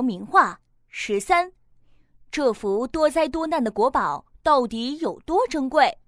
名画13，这幅多灾多难的国宝到底有多珍贵？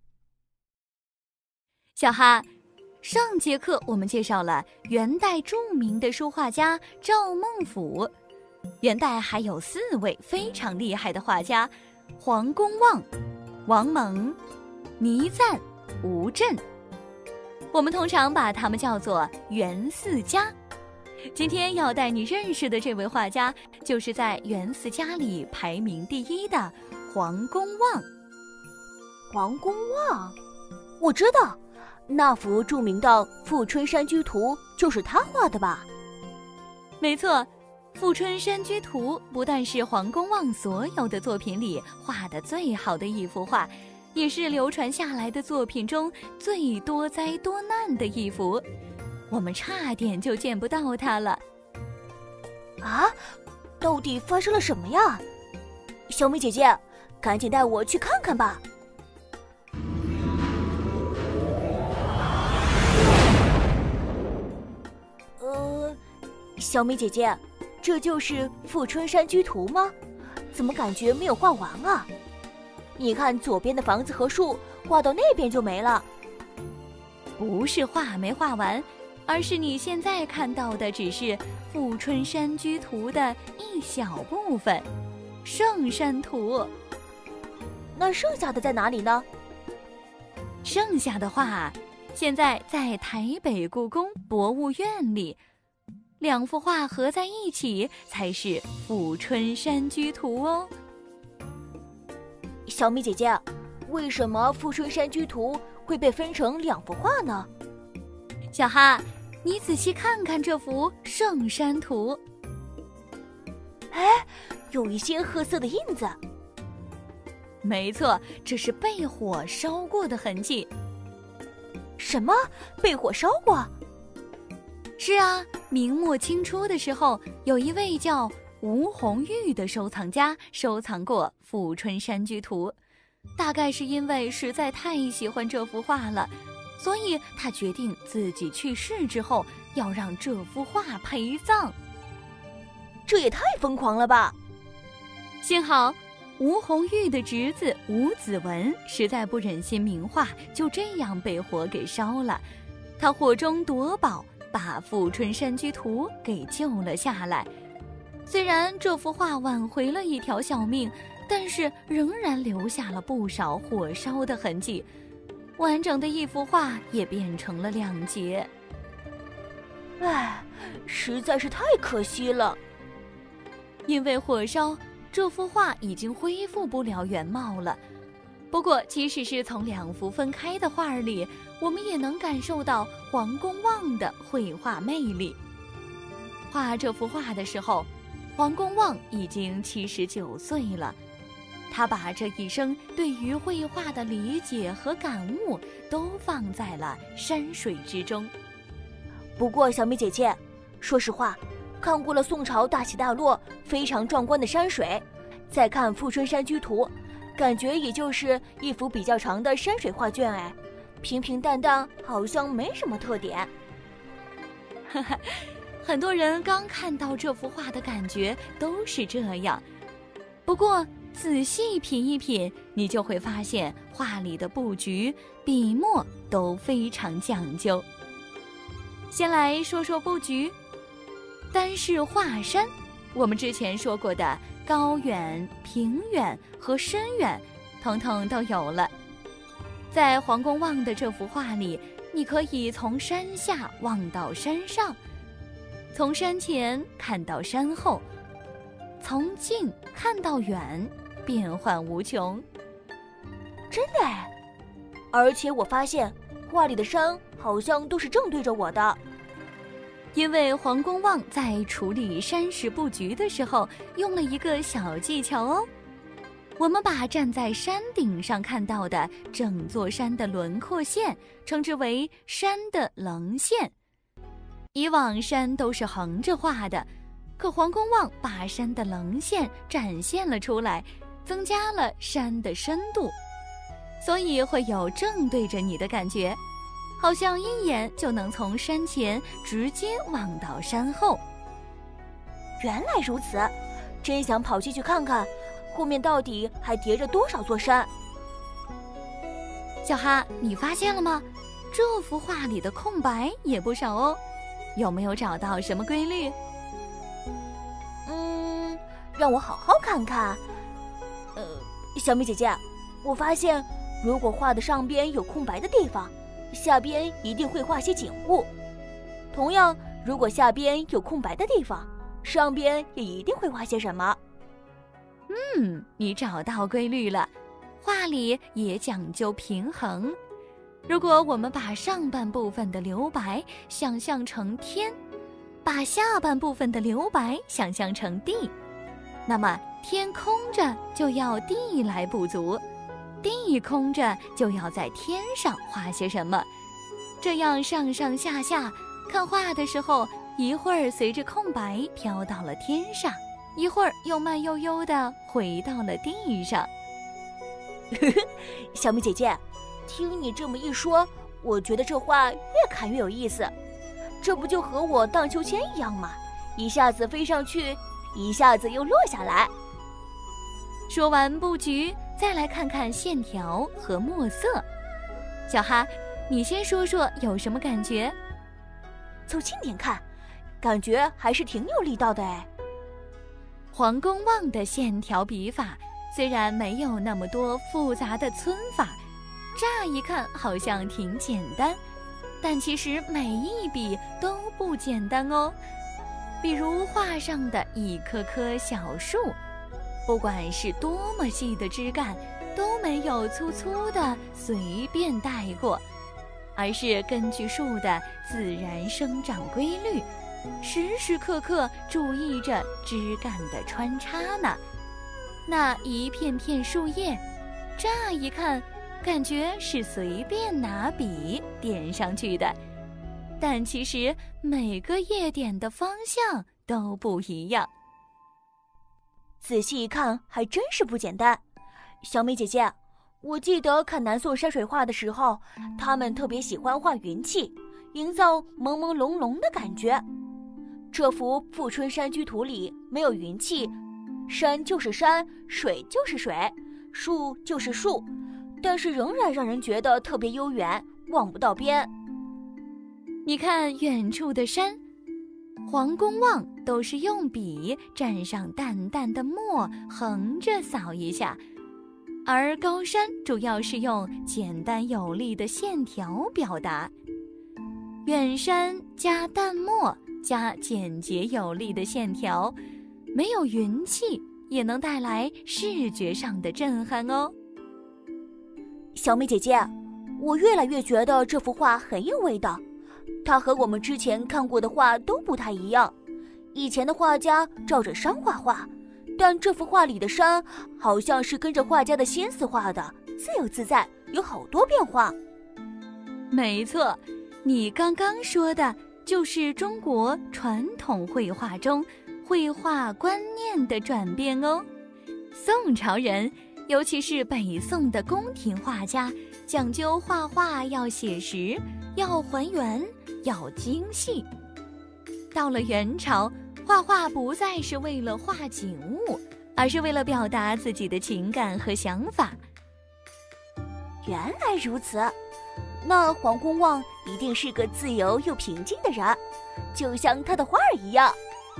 小哈，上节课我们介绍了元代著名的书画家赵孟俯。元代还有4位非常厉害的画家：黄公望、王蒙、倪瓒、吴镇。我们通常把他们叫做元4家。今天要带你认识的这位画家，就是在元4家里排名第1的黄公望。 黄公望，我知道，那幅著名的《富春山居图》就是他画的吧？ 没错，《富春山居图》不但是黄公望所有的作品里画的最好的一幅画，也是流传下来的作品中最多灾多难的一幅。我们差点就见不到它了。 啊，到底发生了什么呀？小美姐姐，赶紧带我去看看吧。小美姐姐，这就是《富春山居图》吗？怎么感觉没有画完啊？你看左边的房子和树，画到那边就没了。 不是画没画完，而是你现在看到的只是《富春山居图》的一小部分，圣山图。 那剩下的在哪里呢？ 剩下的画现在在台北故宫博物院里，2幅画合在一起才是《富春山居图》哦。 小米姐姐，为什么《富春山居图》会被分成2幅画呢？ 小哈，你仔细看看这幅圣山图。 哎，有一些褐色的印子。 没错，这是被火烧过的痕迹。 什么？被火烧过？ 是啊，明末清初的时候，有一位叫吴红玉的收藏家收藏过《富春山居图》，大概是因为实在太喜欢这幅画了，所以他决定自己去世之后要让这幅画陪葬。 这也太疯狂了吧！ 幸好吴红玉的侄子吴子文实在不忍心名画就这样被火给烧了，他火中夺宝，把《富春山居图》给救了下来。虽然这幅画挽回了一条小命，但是仍然留下了不少火烧的痕迹，完整的一幅画也变成了2截。 唉，实在是太可惜了。 因为火烧，这幅画已经恢复不了原貌了。不过即使是从2幅分开的画里，我们也能感受到黄公望的绘画魅力。画这幅画的时候，黄公望已经79岁了，他把这一生对于绘画的理解和感悟都放在了山水之中。 不过小米姐姐，说实话，看过了宋朝大起大落非常壮观的山水，再看《富春山居图》，感觉也就是一幅比较长的山水画卷，平平淡淡，好像没什么特点。 很多人刚看到这幅画的感觉都是这样，不过仔细品一品，你就会发现画里的布局、笔墨都非常讲究。先来说说布局。单是画山，我们之前说过的高远、平远和深远，统统都有了。在黄公望的这幅画里，你可以从山下望到山上，从山前看到山后，从近看到远，变幻无穷。 真的哎，而且我发现画里的山好像都是正对着我的。 因为黄公望在处理山石布局的时候用了一个小技巧哦。我们把站在山顶上看到的整座山的轮廓线称之为山的棱线。以往山都是横着画的，可黄公望把山的棱线展现了出来，增加了山的深度，所以会有正对着你的感觉，好像一眼就能从山前直接望到山后。 原来如此，真想跑进去看看，后面到底还叠着多少座山。 小哈，你发现了吗？这幅画里的空白也不少哦，有没有找到什么规律？ 让我好好看看。小米姐姐，我发现如果画的上边有空白的地方，下边一定会画些景物。同样，如果下边有空白的地方，上边也一定会画些什么。 你找到规律了。画里也讲究平衡。如果我们把上半部分的留白想象成天，把下半部分的留白想象成地，那么天空着就要地来补足，地空着就要在天上画些什么。这样上上下下看画的时候，一会儿随着空白飘到了天上，一会儿又慢悠悠地回到了地上。 小米姐姐，听你这么一说，我觉得这画越看越有意思。这不就和我荡秋千一样吗？一下子飞上去，一下子又落下来。 说完布局，再来看看线条和墨色。小哈，你先说说有什么感觉？ 凑近点看，感觉还是挺有力道的哎。 黄公望的线条笔法虽然没有那么多复杂的皴法，乍一看好像挺简单，但其实每一笔都不简单哦。比如画上的一棵棵小树，不管是多么细的枝干，都没有粗粗的随便带过，而是根据树的自然生长规律，时时刻刻注意着枝干的穿插呢。那一片片树叶，乍一看感觉是随便拿笔点上去的，但其实每个叶点的方向都不一样。 仔细一看还真是不简单。小美姐姐，我记得看南宋山水画的时候，他们特别喜欢画云气，营造朦朦胧胧的感觉。这幅《富春山居图》里没有云气，山就是山，水就是水，树就是树，但是仍然让人觉得特别悠远，望不到边。 你看远处的山，黄公望都是用笔蘸上淡淡的墨，横着扫一下，而高山主要是用简单有力的线条表达。远山加淡墨加简洁有力的线条，没有云气也能带来视觉上的震撼哦。 小美姐姐，我越来越觉得这幅画很有味道，它和我们之前看过的画都不太一样。以前的画家照着山画画，但这幅画里的山好像是跟着画家的心思画的，自由自在，有好多变化。 没错，你刚刚说的就是中国传统绘画中绘画观念的转变哦。宋朝人，尤其是北宋的宫廷画家，讲究画画要写实，要还原，要精细。到了元朝，画画不再是为了画景物，而是为了表达自己的情感和想法。 原来如此，那黄公望一定是个自由又平静的人，就像他的画儿一样。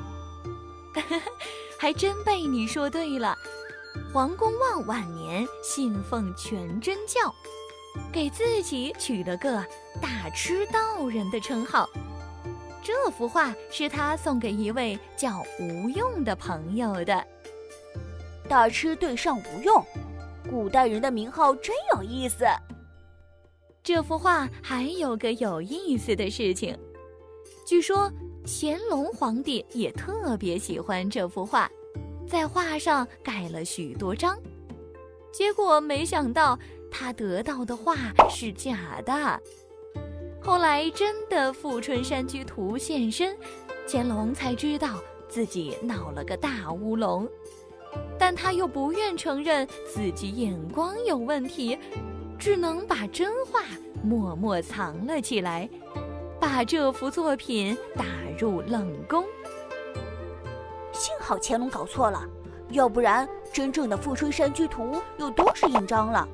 还真被你说对了。黄公望晚年信奉全真教，给自己取了个大痴道人的称号。这幅画是他送给一位叫吴用的朋友的。 大痴对上吴用，古代人的名号真有意思。 这幅画还有个有意思的事情，据说乾隆皇帝也特别喜欢这幅画，在画上盖了许多章。结果没想到他得到的画是假的。后来真的《富春山居图》现身，乾隆才知道自己闹了个大乌龙，但他又不愿承认自己眼光有问题，只能把真画默默藏了起来，把这幅作品打入冷宫。 好乾隆搞错了，要不然真正的富春山居图又多是印章了。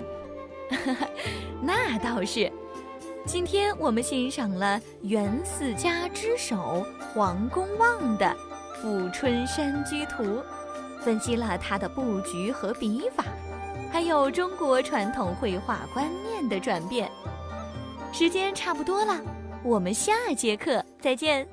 那倒是。今天我们欣赏了元四家之首黄公望的《富春山居图》，分析了它的布局和笔法，还有中国传统绘画观念的转变。时间差不多了，我们下节课再见。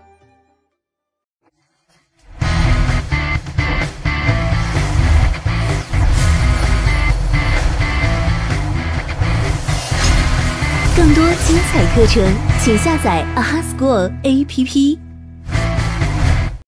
更多精彩课程，请下载 AHA School APP。